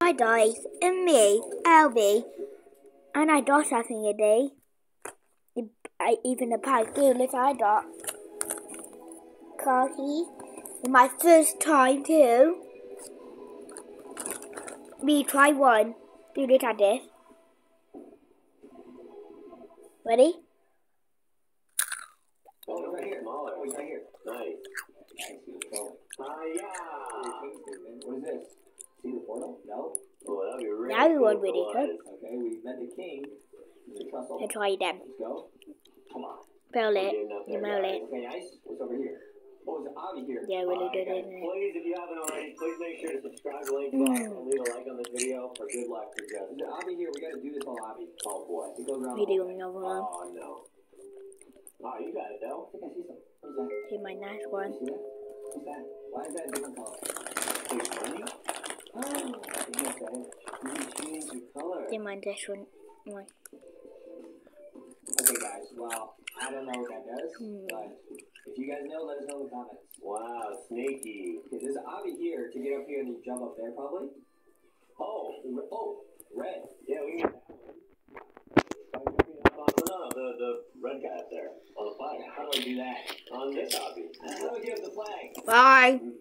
my dice, and me, Albie, and I got something today. Even a pie fearless I got. Coffee. My first time too. Me try one. Do this at this. Ready? Oh, right here. Oh, right here. Nice. Yeah. What is this? See the portal? No? Oh, that'd be really Now we cool want really good. Okay, we met the king. Let's try them. Let's go. Come on. Smell it. Smell it. Okay, ice. What's over here? Oh, there's Abby here. Yeah, really good, isn't it? Please, if you haven't already, please make sure to subscribe to Link Box and leave a like on this video for good luck for Jeff. There's Abby here. We got to do this all Abby. Oh boy. It goes around. We do another one. Oh no. Oh, you got it though. I think I see some. What's that? See my nice one. See that? What's that? Why is that a different color? Wait, money? Oh, yes, that is. You can change the color. See my this one. Okay, guys. Well, I don't know what that does, but if you guys know, let us know in the comments. Wow, snaky. Okay, there's Abby here to get up here and you jump up there, probably. Oh, red. Yeah, we can get that one. No, the red guy up there on the flag. How do I do that? On this Abby. How do I get up the flag? Bye.